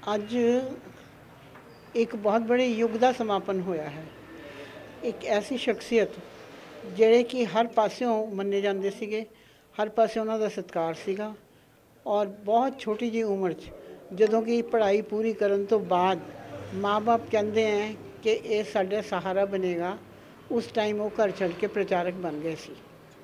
ਅੱਜ एक बहुत बड़े युग का समापन होया है। एक ऐसी शख्सियत ਜਿਹੜੇ कि हर पासों मन्ने जाते ਸੀਗੇ, हर पासे उन्हों का सत्कार सीगा और बहुत छोटी जी उम्र जदों कि पढ़ाई पूरी करन तो बाद माँ बाप कहते हैं कि ये साडा सहारा बनेगा, उस टाइम वो घर छड़ के प्रचारक बन गए सी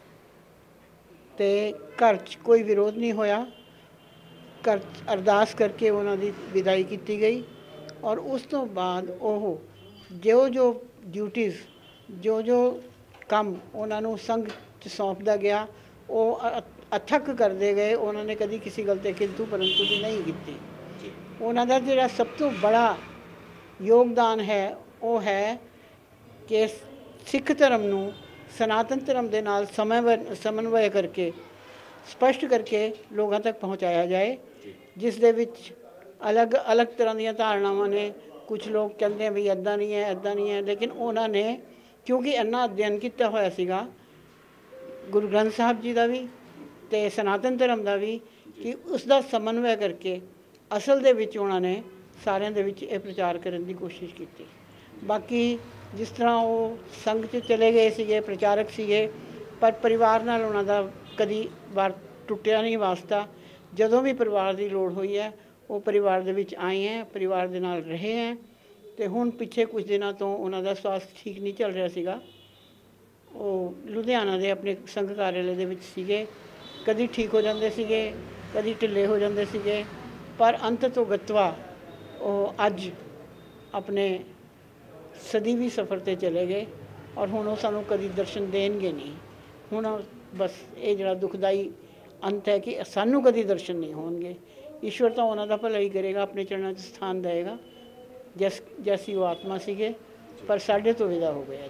ते घर च कोई विरोध नहीं होया। घर अरदास करके उन्होंने विदाई की गई और उस तो बाद वो जो ड्यूटीज़ जो काम उन्होंने संघ च सौंपदा गया वो अथक करते गए। उन्होंने कभी किसी गल ते किंतु परंतु भी नहीं की। उन्होंने जो सब तो बड़ा योगदान है वो है कि सिख धर्म नूं सनातन धर्म के नाल समन्वय करके स्पष्ट करके लोगों तक पहुँचाया जाए, जिस दे विच अलग अलग तरह दी धारणावां ने। कुछ लोग कहते हैं भी ऐदा नहीं है, ऐदा नहीं है, लेकिन उन्होंने क्योंकि इन्ना अध्ययन किया होया सीगा गुरु ग्रंथ साहब जी का भी ते सनातन धर्म का भी, कि उसका समन्वय करके असल दे विच उन्होंने सारिਆਂ दे विच ये प्रचार करने की कोशिश की। बाकी जिस तरह वो संघ च चले गए सीगे, प्रचारक सीगे, पर परिवार नाल उन्हां दा कदी वार टुटिया नहीं वास्ता। जदों भी परिवार की लोड़ हुई है वो परिवार दे विच आए हैं, परिवार दे नाल रहे हैं। तो हुण पिछे कुछ दिनों तो उन्हों का स्वास्थ्य ठीक नहीं चल रहा सीगा। वो लुधियाना दे अपने संघ कार्यालय दे विच सीगे, कदी ठीक हो जाते सीगे, कदी ढिले हो जाते सीगे, पर अंत तो गतवा वो अज अपने सदीवी सफ़र ते चले गए और हुण वो सानू कदी दर्शन देणगे नहीं। हुण बस ये जिहड़ा दुखदाई अंत है कि सानू कदी दर्शन नहीं होणगे। ईश्वर तो उन्हों का भला ही करेगा, अपने चरणों च स्थान देगा जैसी वो आत्मा सीगे, पर साढ़े तो विदा हो गया।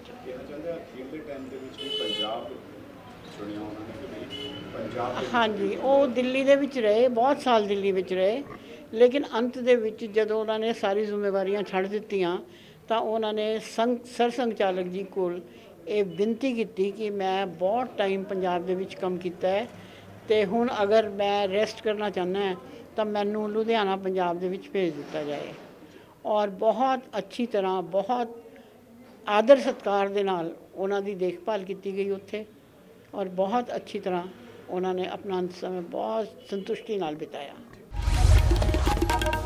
हाँ जी, वो दिल्ली दे विच रहे, बहुत साल दिल्ली विच रहे, लेकिन अंत दे विच जदों उन्होंने सारी जिम्मेवारियां छड़ दित्तियां तो उन्होंने सरसंघ चालक जी को ये विनती की कि मैं बहुत टाइम पंजाब दे विच काम किया है, तो हुण अगर मैं रेस्ट करना चाहना है तो मैनू लुधियाना पंजाब दे विच भेज दिता जाए। और बहुत अच्छी तरह, बहुत आदर सत्कार दे नाल उन्हां दी देखभाल की गई उत्थे, और बहुत अच्छी तरह उन्होंने अपना अंत समय बहुत संतुष्टि नाल बिताया।